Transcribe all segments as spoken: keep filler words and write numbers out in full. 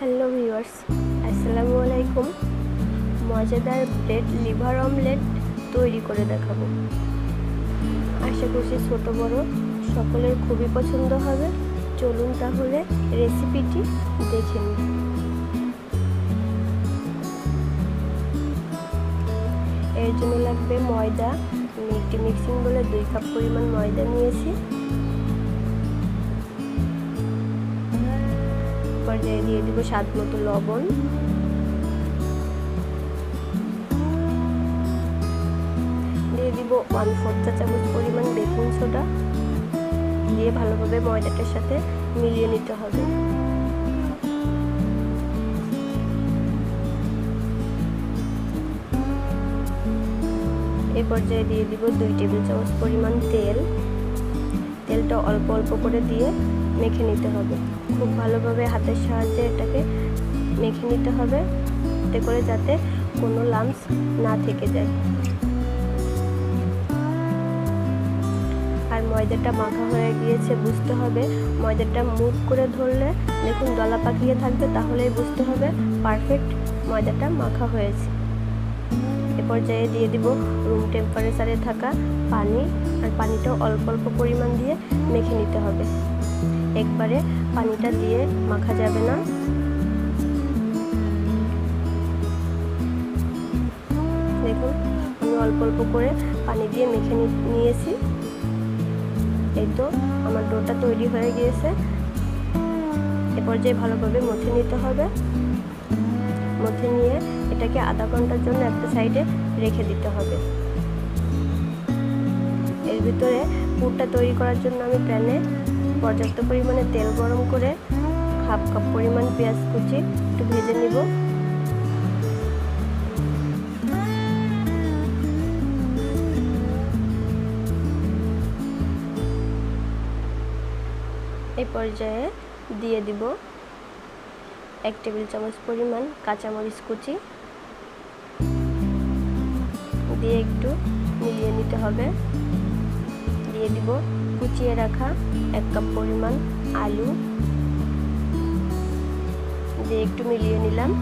Hello viewers, আসসালামু আলাইকুম। মজাদার ব্রেড লিভার অমলেট তৈরি করে দেখাবো। আশা করছি ছোট বড় সকলের খুবই পছন্দ হবে। চলুন তাহলে রেসিপিটি দেখে নিই। এর জন্য লাগবে ময়দা। আমি একটি মিক্সিং বলে দুই কাপ পরিমাণ ময়দা নিয়েছি। পর্যায়ে দিয়ে দিব স্বাদ মতো লবণ, দিয়ে দিব ওয়ান ফোর চা চামচ পরিমাণ বেকিং সোডা, দিয়ে ভালোভাবে ময়দাটার সাথে মিলিয়ে নিতে হবে। এই পর্যায়ে দিয়ে দিব দুই টেবিল চামচ পরিমাণ তেল। তেলটা অল্প অল্প করে দিয়ে মেখে নিতে হবে। খুব ভালোভাবে হাতের সাহায্যে এটাকে মেখে নিতে হবে, এতে করে যাতে কোনো লাম্পস না থেকে যায়। আর ময়দাটা মাখা হয়ে গিয়েছে বুঝতে হবে। ময়দাটা মুভ করে ধরলে দেখুন দলা পাকিয়ে থাকবে, তাহলেই বুঝতে হবে পারফেক্ট ময়দাটা মাখা হয়েছে। এ পর্যায়ে দিয়ে দিব রুম টেম্পারেচারে থাকা পানি, আর পানিটাও অল্প অল্প পরিমাণ দিয়ে মেখে নিতে হবে। একবারে পানিটা দিয়ে মাখা যাবে না। দেখুন আমি অল্প অল্প করে পানি দিয়ে মেখে নিয়েছি। এই তো আমার ডোটা তৈরি হয়ে গিয়েছে। এ পর্যায়ে ভালোভাবে মথে নিতে হবে। মথে নিয়ে এটাকে আধা ঘন্টার জন্য একটা সাইডে রেখে দিতে হবে। এর ভিতরে পুরটা তৈরি করার জন্য আমি প্যানে পর্যাপ্ত পরিমাণে তেল গরম করে হাফ কাপ পরিমাণ পেঁয়াজ কুচি একটু ভেজে নিব। এই পর্যায়ে দিয়ে দিব এক টেবিল চামচ পরিমাণ কাঁচামরিচ কুচি, দিয়ে একটু মিলিয়ে নিতে হবে। দিয়ে দিব কুচিয়ে রাখা এক কাপ পরিমাণ আলু, দিয়ে একটু মিলিয়ে নিলাম।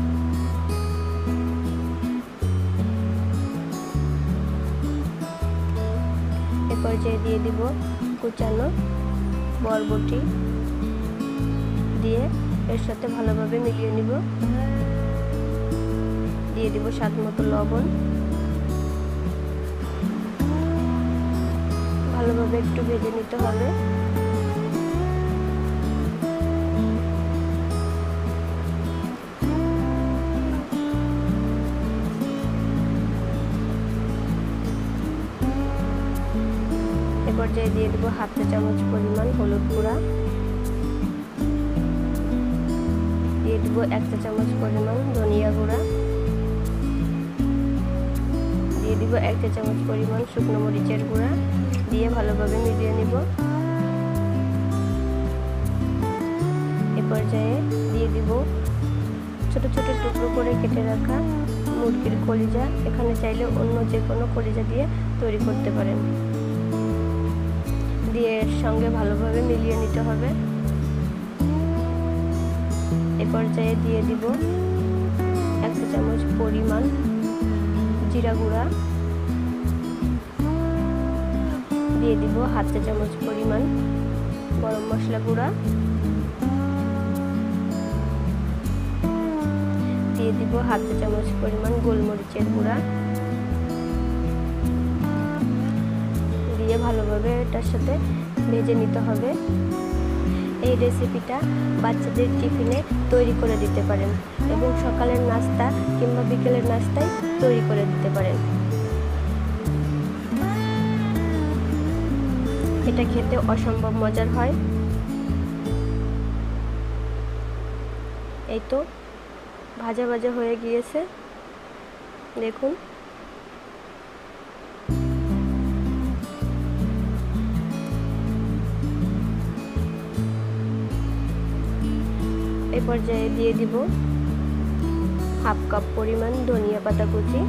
এ পর্যায়ে দিয়ে দিব কুচানো বরবটি, দিয়ে এর সাথে ভালোভাবে মিলিয়ে নিব। দিয়ে দিব স্বাদ মতো লবণ, ভালোভাবে একটু ভেজে নিতে হবে। এ পর্যায়ে দিয়ে দেবো হাফ চা চামচ পরিমাণ হলুদ গুঁড়া, দিয়ে দেব এক চা চামচ পরিমাণ ধনিয়া গুঁড়া, দিয়ে দিব এক চা চামচ পরিমাণ শুকনো মরিচের গুঁড়া, দিয়ে ভালোভাবে মিলিয়ে নিব। এ পর্যায়ে দিয়ে দিব ছোট ছোট টুকরো করে কেটে রাখা মুরগির কলিজা। এখানে চাইলে অন্য যে কোনো কলিজা দিয়ে তৈরি করতে পারেন। দিয়ে এর সঙ্গে ভালোভাবে মিলিয়ে নিতে হবে। এ পর্যায়ে দিয়ে দিব এক চা চামচ পরিমাণ জিরা গুঁড়া, দিয়ে দিব হাফ চা চামচ পরিমাণ গরম মশলা গুঁড়া, দিয়ে দিব হাফ চা চামচ পরিমাণ গোলমরিচের গুঁড়া, দিয়ে ভালোভাবে এটার সাথে ভেজে নিতে হবে। এই রেসিপিটা বাচ্চাদের টিফিনে তৈরি করে দিতে পারেন এবং সকালের নাস্তা কিংবা বিকেলের নাস্তায় তৈরি করে দিতে পারেন। এটা খেতে অসম্ভব মজার হয়। এই তো ভাজা ভাজা হয়ে গিয়েছে, দেখুন। এই পর্যায়ে দিয়ে দিব হাফ কাপ পরিমাণ ধনিয়া পাতা কুচি,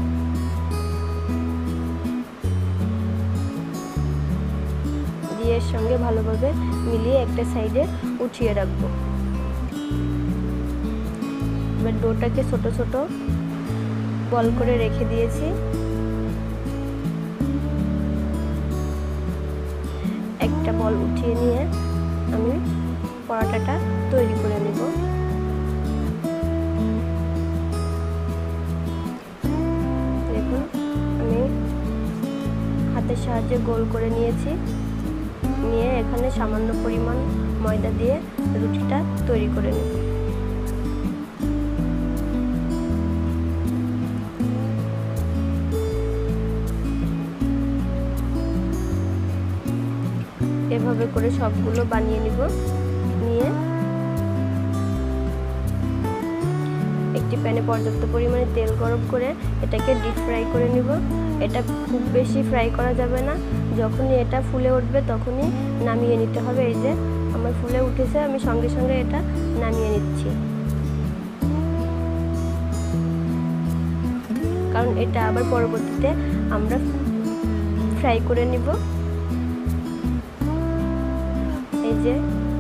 দিয়ে এর সঙ্গে ভালোভাবে মিলিয়ে একটা সাইডে উঠিয়ে রাখবো। এবার ডোটাকে ছোট ছোট বল করে রেখে দিয়েছি। একটা বল উঠিয়ে নিয়ে আমি পরোটাটা তৈরি করে নিব। দেখুন আমি হাতের সাহায্যে গোল করে নিয়েছি, নিয়ে এখানে সামান্য পরিমাণ ময়দা দিয়ে রুটিটা তৈরি করে নেব। এভাবে করে সবগুলো বানিয়ে নিব। নিয়ে একটি প্যানে পর্যাপ্ত পরিমাণে তেল গরম করে এটাকে ডিপ ফ্রাই করে নিব। এটা খুব বেশি ফ্রাই করা যাবে না, যখনই এটা ফুলে উঠবে তখনই নামিয়ে নিতে হবে। এই যে আমার ফুলে উঠেছে, আমি সঙ্গে সঙ্গে এটা নামিয়ে নিচ্ছি, কারণ এটা আবার পরবর্তীতে আমরা ফ্রাই করে নিব। এই যে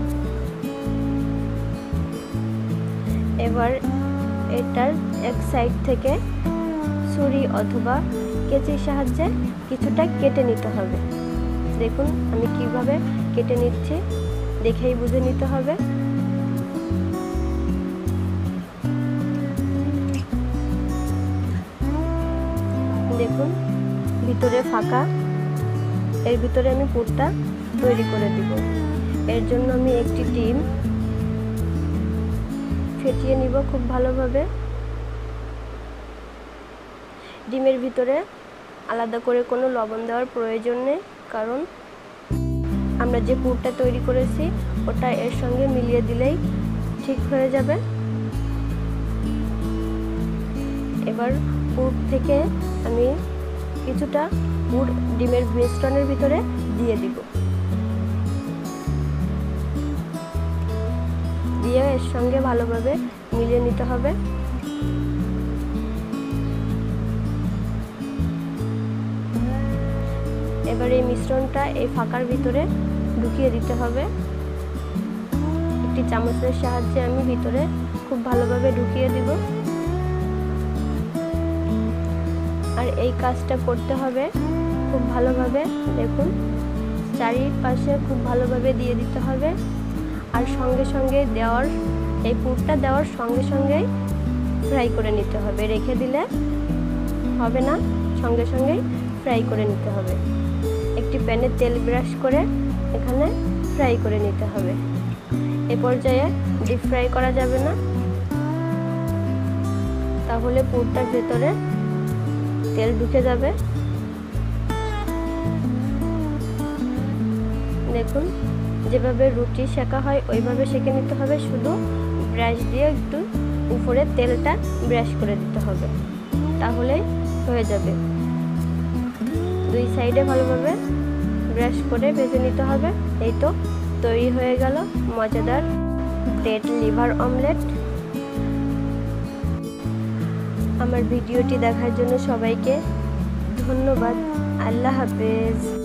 এবার এটার এক সাইড থেকে ছুরি অথবা কেচির সাহায্যে কিছুটা কেটে নিতে হবে। দেখুন আমি কিভাবে কেটে নিচ্ছি, দেখেই বুঝে নিতে হবে। দেখুন ভিতরে ফাঁকা, এর ভিতরে আমি পুরটা তৈরি করে দিব। এর জন্য আমি একটি ডিম ফেটিয়ে নিব খুব ভালোভাবে। ডিমের ভিতরে আলাদা করে কোনো লবণ দেওয়ার প্রয়োজন নেই, কারণ আমরা যে পুরটা তৈরি করেছি ওটা এর সঙ্গে মিলিয়ে দিলেই ঠিক হয়ে যাবে। এবার পুর থেকে আমি কিছুটা পুর ডিমের মিশ্রণের ভিতরে দিয়ে দিব, দিয়ে এর সঙ্গে ভালোভাবে মিলিয়ে নিতে হবে। এবার এই মিশ্রণটা এই ফাঁকার ভিতরে ঢুকিয়ে দিতে হবে। একটি চামচের সাহায্যে আমি ভিতরে খুব ভালোভাবে ঢুকিয়ে দিব। আর এই কাজটা করতে হবে খুব ভালোভাবে। দেখুন চারিপাশে খুব ভালোভাবে দিয়ে দিতে হবে, আর সঙ্গে সঙ্গে দেওয়ার এই পুরটা দেওয়ার সঙ্গে সঙ্গেই ফ্রাই করে নিতে হবে, রেখে দিলে হবে না, সঙ্গে সঙ্গেই ফ্রাই করে নিতে হবে। একটি প্যানে তেল ব্রাশ করে এখানে ফ্রাই করে নিতে হবে। এ পর্যায়ে ডিপ ফ্রাই করা যাবে না, তাহলে পুরটার ভেতরে তেল ঢুকে যাবে। দেখুন যেভাবে রুটি সেঁকা হয় ওইভাবে সেঁকে নিতে হবে, শুধু ব্রাশ দিয়ে একটু উপরে তেলটা ব্রাশ করে দিতে হবে, তাহলেই হয়ে যাবে। দুই সাইডে ভালোভাবে ব্রাশ করে ভেজে নিতে হবে। এই তো তৈরি হয়ে গেল মজাদার ব্রেড লিভার অমলেট। আমার ভিডিওটি দেখার জন্য সবাইকে ধন্যবাদ। আল্লাহ হাফেজ।